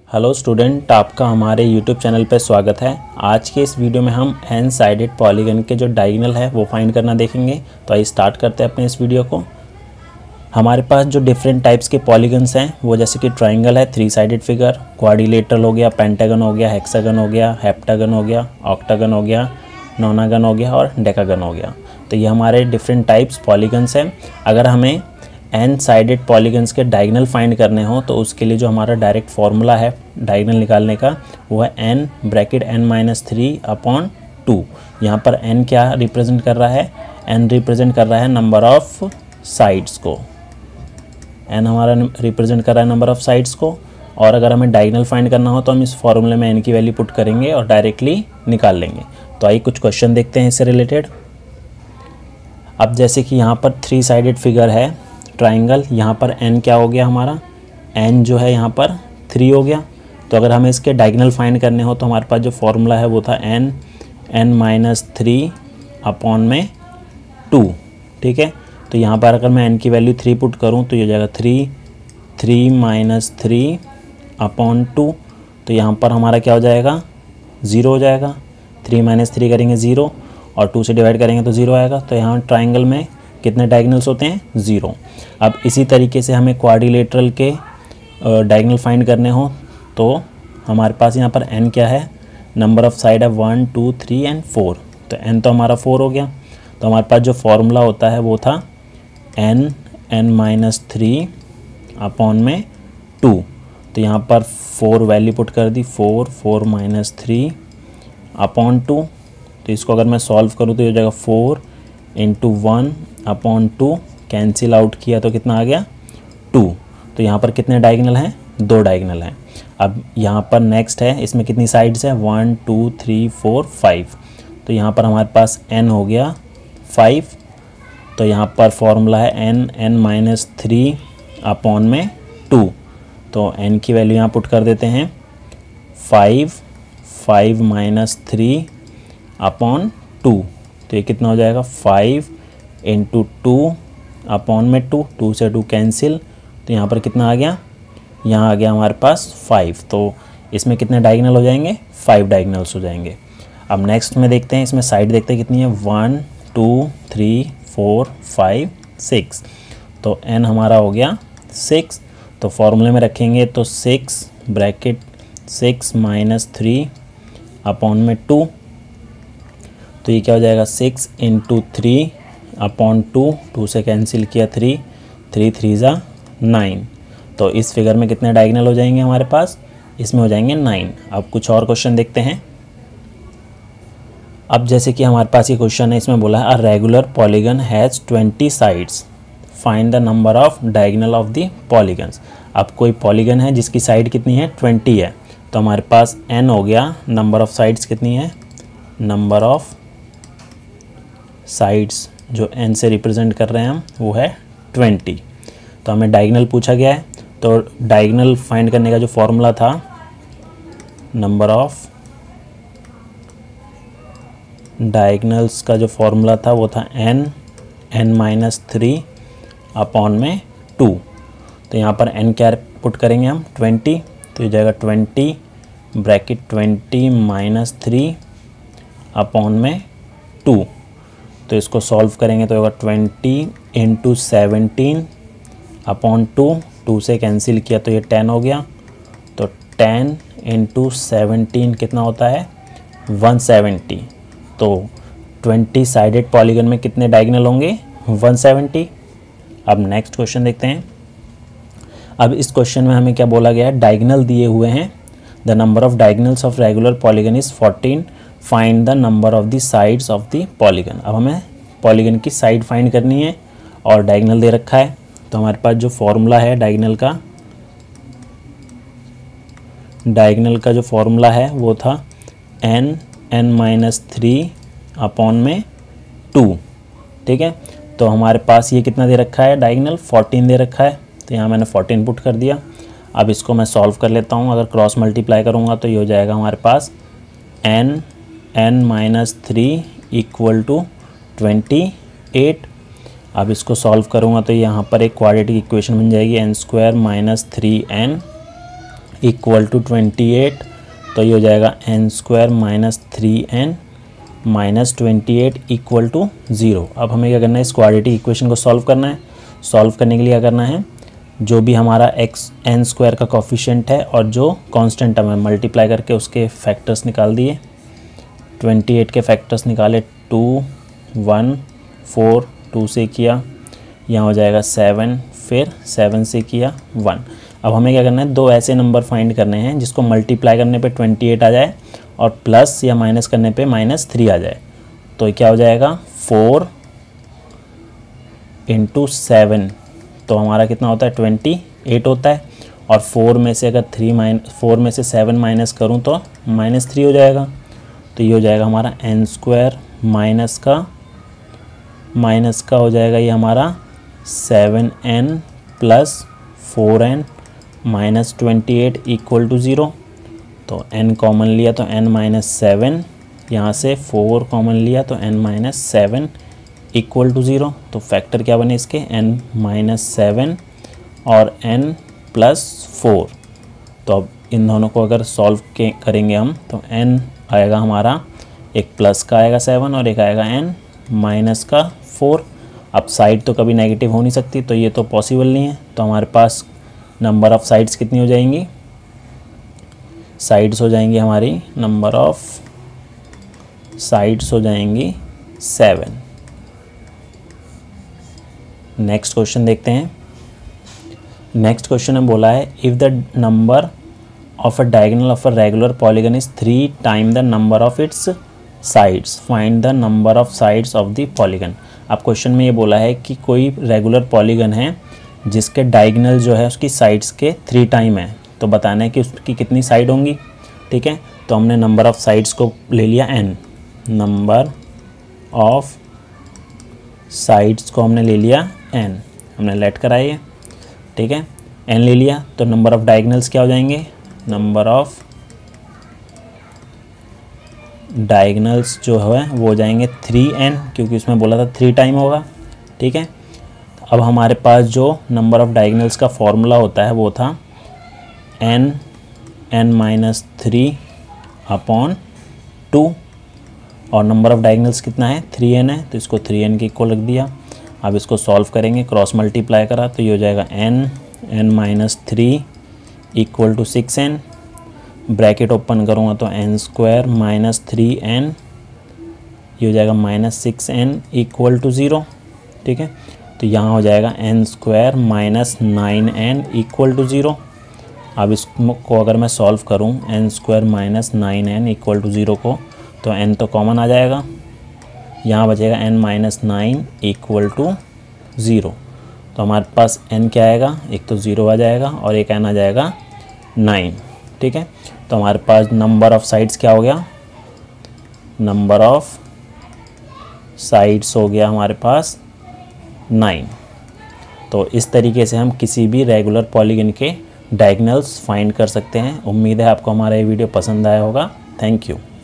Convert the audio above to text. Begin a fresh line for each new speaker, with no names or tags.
Hello student, आपका हमारे YouTube channel पर स्वागत है। आज के इस वीडियो में हम एन साइडेड पॉलीगन के जो डायगोनल है वो फाइंड करना देखेंगे। तो आइए स्टार्ट करते हैं अपने इस वीडियो को। हमारे पास जो डिफरेंट टाइप्स के पॉलीगन्स हैं वो जैसे कि ट्राइंगल है, 3 साइडेड फिगर, क्वाड्रिलेटरल हो गया, पेंटागन हो गया, हेक्सागन हो गया, हेप्टागन हो गया, ऑक्टागन हो गया, नोनागन हो गया और डेकागन हो गया। तो ये हमारे डिफरेंट टाइप्स पॉलीगन्स हैं। अगर हमें एन साइडेड पॉलीगन्स के डायगोनल फाइंड करने हो तो उसके लिए जो हमारा डायरेक्ट फार्मूला है डायगोनल निकालने का वो है n ब्रैकेट n-3/2। यहाँ पर n क्या रिप्रेजेंट कर रहा है? n रिप्रेजेंट कर रहा है नंबर ऑफ साइड्स को। n हमारा रिप्रेजेंट कर रहा है नंबर ऑफ साइड्स को। और अगर हमें डायगोनल फाइंड करना हो तो हम इस फॉर्मूले में n की वैल्यू पुट करेंगे और डायरेक्टली निकाल लेंगे। तो आइए कुछ क्वेश्चन देखते हैं इससे रिलेटेड। अब जैसे कि यहाँ पर 3 साइडेड फिगर है ट्राइंगल, यहाँ पर n क्या हो गया हमारा? n जो है यहाँ पर 3 हो गया। तो अगर हमें इसके डायगोनल फाइंड करने हो तो हमारे पास जो फॉर्मूला है वो था n-3/2। ठीक है, तो यहाँ पर अगर मैं n की वैल्यू 3 पुट करूँ तो ये हो जाएगा 3/2। तो यहाँ पर हमारा क्या हो जाएगा? 0 हो जाएगा। 3 - 3 करेंगे 0 और 2 से डिवाइड करेंगे तो 0 आएगा। तो यहाँ ट्राइंगल में कितने डायगोनल्स होते हैं? 0। अब इसी तरीके से हमें क्वाड्रिलेटरल के डायगोनल फाइंड करने हो तो हमारे पास यहाँ पर n क्या है? नंबर ऑफ साइड है 1 2 3 एंड 4। तो n तो हमारा 4 हो गया। तो हमारे पास जो फॉर्मूला होता है वो था n-3/2। तो यहाँ पर 4 वैल्यू पुट कर दी, 4 3/2। तो इसको अगर मैं सॉल्व करूँ तो ये हो जाएगा 4 × 1/2। कैंसिल आउट किया तो कितना आ गया? 2। तो यहाँ पर कितने डायगोनल हैं? 2 डायगोनल हैं। अब यहाँ पर नेक्स्ट है, इसमें कितनी साइड्स है? 1 2 3 4 5। तो यहाँ पर हमारे पास n हो गया 5। तो यहाँ पर फॉर्मूला है n-3/2। तो n की वैल्यू यहाँ पुट कर देते हैं 5 3/2। तो ये कितना हो जाएगा? 5 × 2/2। 2 से 2 कैंसिल। तो यहाँ पर कितना आ गया? यहाँ आ गया हमारे पास 5। तो इसमें कितने डायगोनल हो जाएंगे? 5 डायगोनल्स हो जाएंगे। अब नेक्स्ट में देखते हैं, इसमें साइड देखते हैं कितनी है? 1 2 3 4 5 6। तो n हमारा हो गया 6। तो फॉर्मूले में रखेंगे तो 6 ब्रैकेट 6 - 3/2। तो ये क्या हो जाएगा? 6 × 3/2। 2 से कैंसिल किया 3 3 × 9। तो इस फिगर में कितने डायगोनल हो जाएंगे हमारे पास? इसमें हो जाएंगे 9। अब कुछ और क्वेश्चन देखते हैं। अब जैसे कि हमारे पास ये क्वेश्चन है, इसमें बोला है a regular polygon has 20 sides, find the number of diagonal of the polygons. अब कोई पॉलीगन है जिसकी साइड कितनी है? 20 है। तो हमारे पास n हो गया, नंबर ऑफ साइड्स कितनी है? नंबर ऑफ साइड्स जो n से रिप्रेजेंट कर रहे हैं हम वो है 20। तो हमें डायगोनल पूछा गया है। तो डायगोनल फाइंड करने का जो फॉर्मूला था, नंबर ऑफ डायगोनल्स का जो फॉर्मूला था वो था n-3/2। तो यहाँ पर n क्या पुट करेंगे हम? 20। तो ये जाएगा 20 ब्रैकेट 20 - 3/2। तो इसको सॉल्व करेंगे तो होगा 20 × 17/2। 2 से कैंसिल किया तो ये 10 हो गया। तो 10 × 17 कितना होता है? 170। तो 20 साइडेड पॉलीगन में कितने डायगोनल होंगे? 170। अब नेक्स्ट क्वेश्चन देखते हैं। अब इस क्वेश्चन में हमें क्या बोला गया है? डायगोनल दिए हुए हैं। The number of diagonals of regular polygon is 14। Find the number of the sides of the polygon. अब हमें पॉलीगन की साइड फाइंड करनी है और डायगोनल दे रखा है। तो हमारे पास जो फॉर्मूला है डायगोनल का जो फॉर्मूला है वो था n-3/2। ठीक है, तो हमारे पास ये कितना दे रखा है? डायगोनल 14 दे रखा है। तो यहाँ मैंने 14 पुट कर दिया। अब इसको मैं सॉल्व कर लेता हूँ। अगर क्रॉस मल्टीप्लाई करूँगा तो ये हो जाएगा हमारे पास n-3 = 28। अब इसको सॉल्व करूँगा तो यहाँ पर एक क्वाड्रेटिक इक्वेशन बन जाएगी n² - 3n इक्वल टू 28, तो ये हो जाएगा n square minus 3n minus 28 equal to 0। अब हमें क्या करना है, इस क्वाड्रेटिक इक्वेशन को सॉल्व करना है। सॉल्व करने के लिए क्या करना है, जो भी हमारा n स्क्वायर का कोफिशिएंट है और जो कांस्टेंट टर्म है मल्टीप्लाई करके उसके फैक्टर्स निकाल दिए। 28 के फैक्टर्स निकाले 2, 1, 4, 2 से किया, यहाँ हो जाएगा 7, फिर 7 से किया 1। अब हमें क्या करना है, दो ऐसे नंबर फाइंड करने हैं जिसको मल्टीप्लाई करने पे 28 आ जाए और प्लस या माइनस करने पे -3 आ जाए। तो क्या हो जाएगा 4 × 7, तो हमारा कितना होता है 28 होता है। और 4 में से अगर 4 में से 7 माइनस करूँ तो -3 हो जाएगा। तो ये हो जाएगा हमारा n स्क्वायर माइनस का हो जाएगा ये हमारा 7n plus 4n minus 28 equal to 0। तो n कॉमन लिया तो n माइनस 7, यहाँ से 4 कॉमन लिया तो n माइनस 7 इक्वल टू 0। तो फैक्टर क्या बने इसके, n माइनस 7 और n प्लस 4। तो अब इन दोनों को अगर सॉल्व करेंगे हम तो n आएगा हमारा, एक प्लस का आएगा 7 और एक आएगा n माइनस का 4। अब साइड तो कभी नेगेटिव हो नहीं सकती, तो ये तो पॉसिबल नहीं है। तो हमारे पास नंबर ऑफ़ साइड्स कितनी हो जाएंगी, साइड्स हो जाएंगी हमारी, नंबर ऑफ़ साइड्स हो जाएंगी 7। नेक्स्ट क्वेश्चन देखते हैं। नेक्स्ट क्वेश्चन में बोला है if the number of a diagonal of a regular polygon is 3 time the number of its sides, find the number of sides of the polygon. अब question में ये बोला है कि कोई रेगुलर पॉलीगन है जिसके डायगोनल जो है उसकी साइड्स के 3 टाइम है, तो बताना है कि उसकी कितनी साइड होंगी। ठीक है, तो हमने नंबर ऑफ़ साइड्स को ले लिया n, नंबर ऑफ साइड्स को हमने ले लिया n, हमने लेट कराई है। ठीक है, n ले लिया तो नंबर ऑफ़ डायगोनल्स क्या हो जाएंगे, नंबर ऑफ़ डायगोनल्स जो है वो हो जाएंगे 3n, क्योंकि उसमें बोला था 3 टाइम होगा। ठीक है, अब हमारे पास जो नंबर ऑफ़ डायगोनल्स का फॉर्मूला होता है वो था n माइनस 3 अपॉन 2, और नंबर ऑफ़ डायगोनल्स कितना है 3n है, तो इसको 3n के इक्वल रख दिया। अब इसको सॉल्व करेंगे, क्रॉस मल्टीप्लाई करा तो ये हो जाएगा n minus 3 equal to 6n, bracket open करूँगा तो n स्क्वायर माइनस 3n, ये हो जाएगा माइनस 6n इक्वल टू 0। ठीक है, तो यहाँ हो जाएगा n square minus 9n equal to 0। अब इसको अगर मैं सॉल्व करूँ n square minus 9n equal to 0 को, तो n तो कॉमन आ जाएगा, यहाँ बचेगा n माइनस 9 इक्वल टू 0। तो हमारे पास n क्या आएगा, एक तो 0 आ जाएगा और एक n आ जाएगा 9। ठीक है, तो हमारे पास नंबर ऑफ़ साइड्स क्या हो गया, नंबर ऑफ़ साइड्स हो गया हमारे पास 9। तो इस तरीके से हम किसी भी रेगुलर पॉलीगन के डायगोनल्स फाइंड कर सकते हैं। उम्मीद है आपको हमारा ये वीडियो पसंद आया होगा। Thank you.